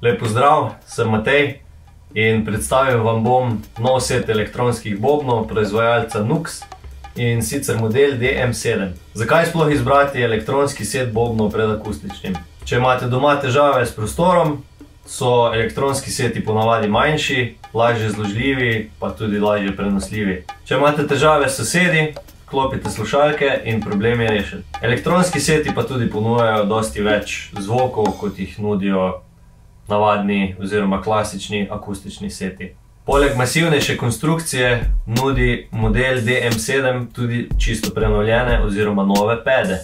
Lep pozdrav, sem Matej in predstavil vam bom nov set elektronskih bobnov proizvajalca Nux in sicer model DM7. Zakaj sploh izbrati elektronski set bobnov pred akustičnim? Če imate doma težave s prostorom, so elektronski seti ponavadi manjši, lažje zložljivi, pa tudi lažje prenosljivi. Če imate težave s sosedi, klopite slušalke in problem je rešen. Elektronski seti pa tudi ponujajo dosti več zvokov, kot jih nudijo navadni oziroma klasični akustični seti. Poleg masivnejše konstrukcije nudi model DM7 tudi čisto prenovljene oziroma nove pede.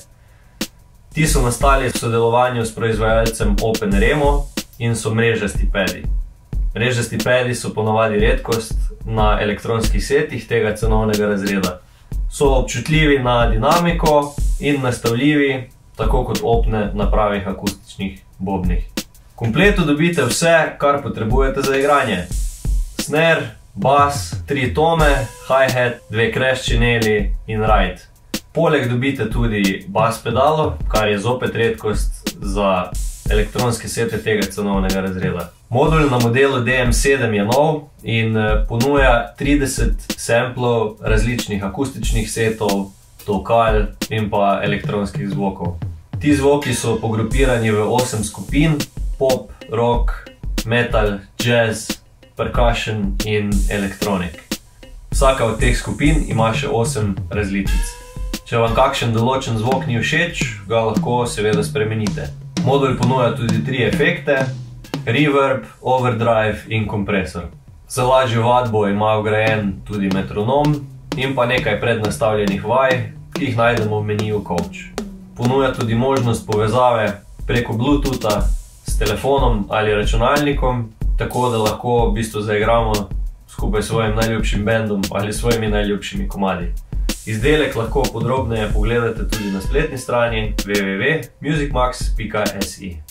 Ti so nastali v sodelovanju s proizvajalcem OpenRemo in so mrežasti pedi. Mrežasti pedi so ponavadi redkost na elektronskih setih tega cenovnega razreda. So občutljivi na dinamiko in nastavljivi, tako kot opne na pravih akustičnih bobnih. V kompletu dobite vse, kar potrebujete za igranje. Snare, bas, 3 tome, hi-hat, 2 crash čineli in ride. Poleg dobite tudi bas pedalo, kar je zopet redkost za elektronske sete tega cenovnega razreda. Modul na modelu DM7 je nov in ponuja 30 samplov različnih akustičnih setov, tolkal in pa elektronskih zvokov. Ti zvoki so pogrupirani v 8 skupin: pop, rock, metal, jazz, percussion in electronic. Vsaka od teh skupin ima še 8 različic. Če vam kakšen določen zvok ni všeč, ga lahko seveda spremenite. Modul ponuja tudi 3 efekte: reverb, overdrive in kompresor. Za lažjo vadbo ima vgrajen tudi metronom in pa nekaj prednastavljenih vaj, ki jih najdemo v meniju Coach. Ponuja tudi možnost povezave preko Bluetootha s telefonom ali računalnikom, tako da lahko v bistvu zaigramo skupaj s svojim najljubšim bendom ali svojimi najljubšimi komadi. Izdelek lahko podrobneje pogledate tudi na spletni strani www.musicmax.si.